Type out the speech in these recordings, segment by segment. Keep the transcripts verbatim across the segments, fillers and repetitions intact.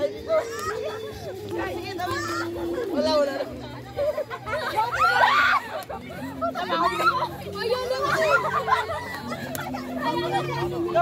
Wala, wala. Ayaw naman. Go.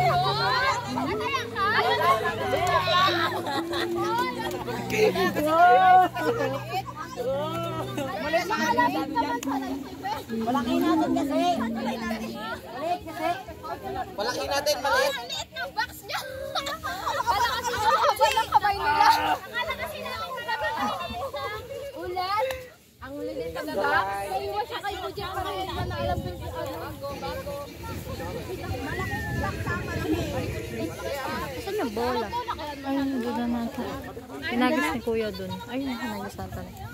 Malaki natin kasi. Maliit kasi. Malaki natin, maliit. Ang liit ng box niya. Wala kasi sa haba ng kamay nila. Akala kasi namin talaga ulan. Ang lilit talaga. Iwan siya kay Kuya para hindi na alam din si ano. Bago. Malaki ng box tama lang eh. Saan yung bola? Ayun, bola natin. Pinagis ni Kuya dun. Ayun, pinagis natin.